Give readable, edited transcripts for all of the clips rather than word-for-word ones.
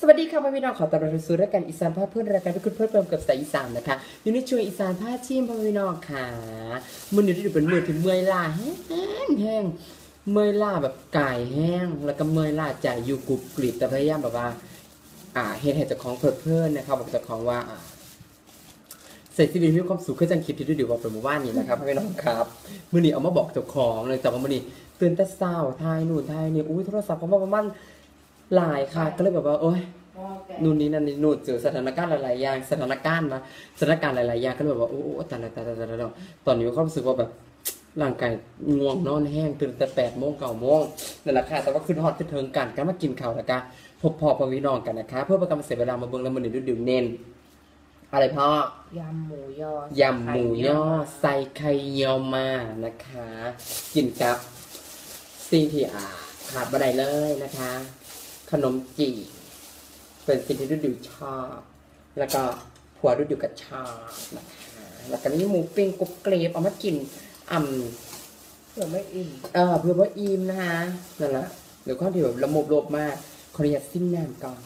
วัสดีค่ะพี่น้องขอต้อนรับสู่รายการอีสานพาเพื่อนรายการที่คุณเพื่อนเพิ่มกับสายอีสานนะคะอยู่ในช่วงอีสานพาชิมพี่น้องค่ะมือนี้ที่เป็นมือที่เมื่อยล้าแห้งเมื่อยล้าแบบกายแห้งแล้วก็เมื่อยล้าใจอยู่กรุบกริบแต่พยายามแบบว่าเฮ็ดให้เจ้าของเพื่อนนะครับบอกเจ้าของว่าใส่ซีรีส์มีความสุขขึ้นจังคลิปที่ดูดีว่าเป็นหมู่บ้านนี้นะครับพี่น้องครับมือนี้เอามาบอกเจ้าของเลยแต่ว่ามือนี้ตื่นแต่เช้าทายนู่นทายนี่อุ้ยโทรศัพท์เขามาประมาณหลายค่ะก็เลยแบบว่าโอ๊ยนู่นนี่นั่นนี่นู่นเจอสถานการณ์หลายๆอย่างสถานการณ์หลายๆอย่างก็เลยแบบว่าโอ้ตายตอนนี้ก็รู้สึกว่าแบบร่างกายง่วงนอนแห้งตื่นแต่8 โมง9 โมงนั่นแหละค่ะแต่ว่าขึ้นฮอตขึ้นเทิงกันก็มากินข้าวแล้วก็พบพ่อพี่น้องกันนะคะเพื่อประกันเสียเวลามาเบิ่งแล้วมันดื่มเน้นอะไรพ่อยำหมูยอใส่ไข่เยี่ยวมานะคะกินกับสิ่งที่ขาดบ่ได้เลยนะคะขนมจีบเป็นสิ่งที่ดูชอบแล้วก็ผัวดูกับชอบนะคะแล้วก็นี่หมูปิ้งกรุบกรีบเอามากินเพื่อไม่อิ่มเพื่อว่าอิ่มนะคะนั่นแหละเดี๋ยวข้าวที่แบบละมุบลบมากขออนุญาตซิมน้ำก่อน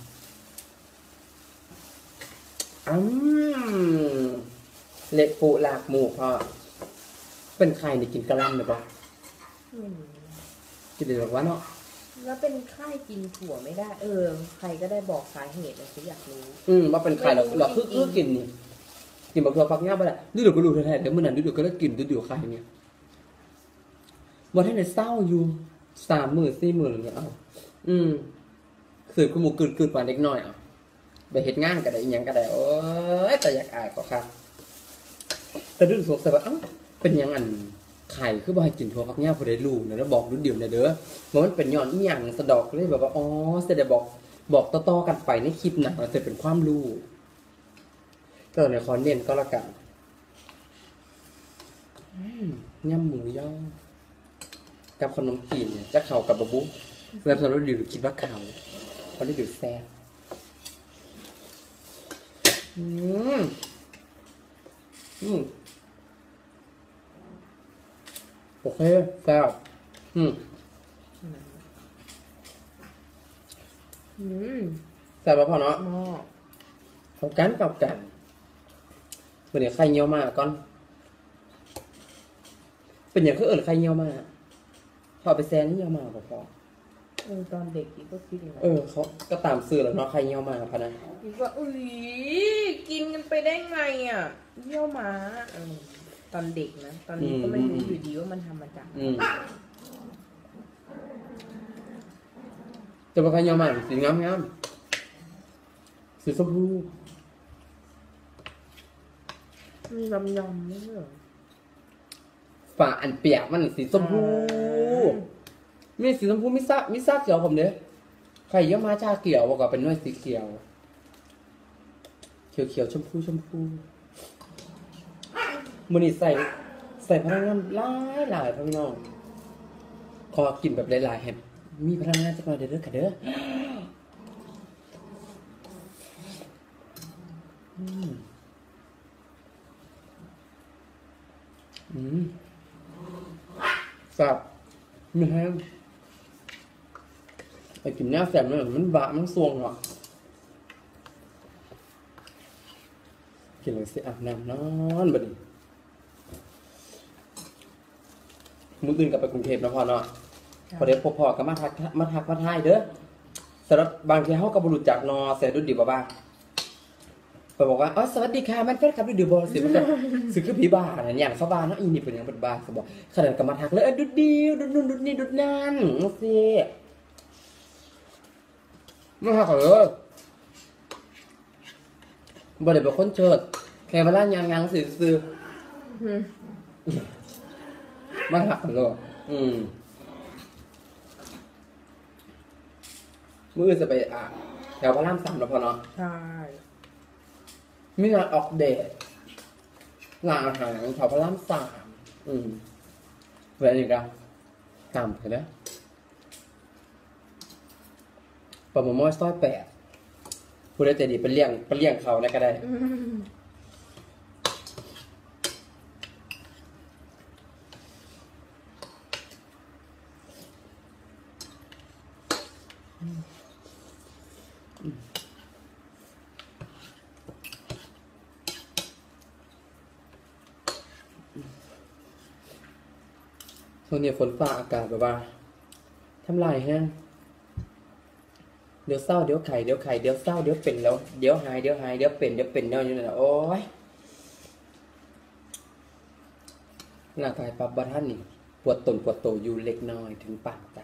เละปูหลากหมูพอเป็นใครเนี่ยกินกระลำหรือเปล่ากินเดี๋ยวว่าเนาะแล้วเป็นไข้กินถั่วไม่ได้ใครก็ได้บอกสาเหตุเลยฉันอยากรู้ว่าเป็นใครเราคือกินนี่กินแบบถั่วฟักง่ายไปแหละดูเดี๋ยวก็รู้แท้ๆเดี๋ยวมื่อนั้นดูเดี๋ยวก็ได้กินดูเดี๋ยวใครเนี่ยวันที่ไหนเศร้าอยู่30,000 40,000เนี่ยเอาสืบขมูกืดๆปานเล็กน้อยไปเฮ็ดงานก็ได้อีหยังก็ได้โอ้ยแต่อยากอายเขาค่ะแต่ดูสงสัยว่าเป็นยังอันไข่คือบ่ให้กินถั่วฟักยาวผู้ใดรู้นะแล้วบอกรุ่นเดียวนะเด้อว่ามันเป็นย้อนอีหยังสะดอกเลยแบบว่าสิได้บอกต่อๆกันไปในคลิปหนังจะเป็นความรู้ก็ในคอนเน้นก็แล้วกันยำหมูย่อกับขนมจีนเนี่ยจะเข้ากับบะบุแล้วสำหรับดิวคิดว่าเข้าเพราะดิวแซ่บโอเคแซ่บแซ่บแล้วพอเนาะกับกันวันนี้ไข่เยี่ยวมาก่อนเป็นอย่างคือไข่เยี่ยวมาพอไปแซนนี่เยี่ยวมาพอตอนเด็กอีกก็คิดอย่างนั้นเขาก็ตามซื้อแล้วเนาะไข่เยี่ยวมาพะนะอีกว่ากินกันไปได้ไงเยี่ยวม้าตอนเด็กนะตอนนี้ก็ไม่รู้อยู่ดีว่ามันทำมาจากจะเป็นไข่เยี่ยวมาสีงามสีชมพูมียำไม่ใช่หรอฝาอันเปียกมันสีชมพูมีสีชมพูมิซ่าเขียวผมเด้ไข่เยี่ยวมาชาเขียวกว่าเป็นน้อยสีเขียวชมพูมันนี่ใส่พลังงานหลายพี่น้องขอกินแบบหลายๆแฮมมีพลังงานจักหน่อยเด้อค่ะเด้อสับมีแฮมไอ้กินหน้าแสบมันบะมันซวงหรอกินเลยสิอาบน้ำนอนบัดนี้มื้ออื่นกลับไปกรุงเทพนะพ่อเนาะพอได้พบพ่อก็มาทักมาทายเด้อสำหรับบางทีเฮาก็บ่รู้จักเนาะเสียดุดดีบ่าไปบอกว่าสวัสดีค่ะมันแฟนคลับดุดดีบ่สิมันก็สิคือผีบ้าน่ะอย่างเขาบ้าเนาะอีนี่เป็นหยังเป็นบ้าเขาบอกขนาดก็มาทักเลยดุดดีดุดนู่นดุดนี่ดุดนั่นจังซี่มาทักเลยบ่ได้เป็นคนเชิดแค่เวลายังซื่อมาทักเลยมื้อจะไปแถวพระราม3แล้วพอเนาะใช่มีงานออกเดทงานอาหารแถวพระราม3เวลาอีกอ่ะตามไปนะปะมะม่วงซอย8ผู้ใดใจดีไปเลี้ยงเขาได้ก็ได้ช่วงนี้ฝนฟ้าอากาศแบบว่าทำลายแห้งเดี๋ยวเศร้าเดี๋ยวไข่เดี๋ยวไข่เดี๋ยวเศร้าเดี๋ยวเป็นแล้วเดี๋ยวหายเดี๋ยวหายเดี๋ยวเป็นเดี๋ยวเป็นเดี๋ยวอยู่นั่นน่ะโอ้ยร่างกายปรับบัทันนี่ปวดตนปวดโตอยู่เล็กน้อยถึงปานตา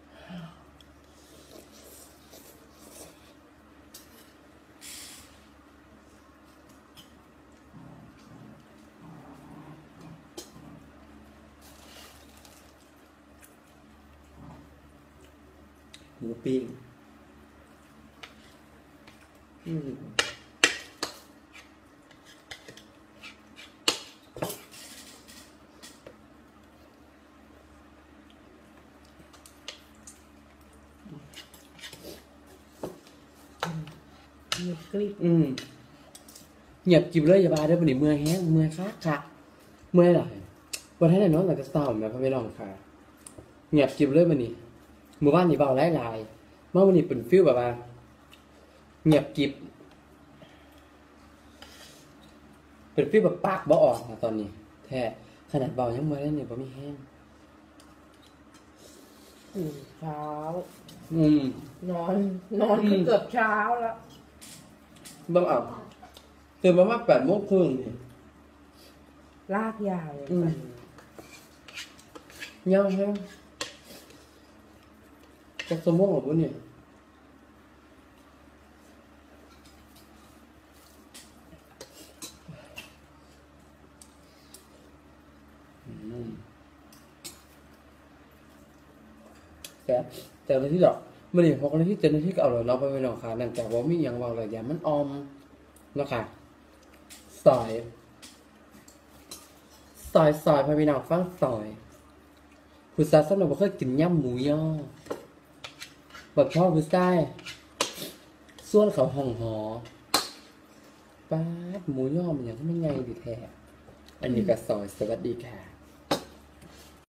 หมูปิ้งมีกริบเงียบกิบเลยอย่าบาได้ปนิเมื่อยแห้งเมื่อยคักค่ะเมื่อยหลายวันท่านไหนน้องหลังจะเศร้าไหมพ่อไม่ลองค่ะเงียบกิบเลยมันนี่เมื่อวานนี่เบาหลายเมื่อวันนี้เป็นฟิลแบบว่าเงียบกิบเป็นฟิลแบบปากบ่ออกนะตอนนี้แท้ขนาดเบายังเมื่อยแล้วเนี่ยบ่มีแห้งตื่นเช้าอืมนอนก็เกือบเช้าแล้วบ้างอ่ะตื่นประมาณ8:30นี่ลากยาวเลยยาวแห้งจะสมองหรอปุ๊เนี่ยแต่ในที่ดอกมันนี่พอกในที่เจนในที่ก็เอาเลยเราไปเป็นหนองขานั่นแต่ว่ามีอย่างว่าอะไรอย่างมันออมเนาะค่ะซอยพอพี่น้องฟังซอยผู้ชายสำหรับบ่เคยกินย่ำหมูย่อแบบพ่อผู้ชายส่วนเขาห่องหอป้าดหมูย่อมันอย่างไม่ไงดีแท้อันนี้ก็ซอยสวัสดีค่ะ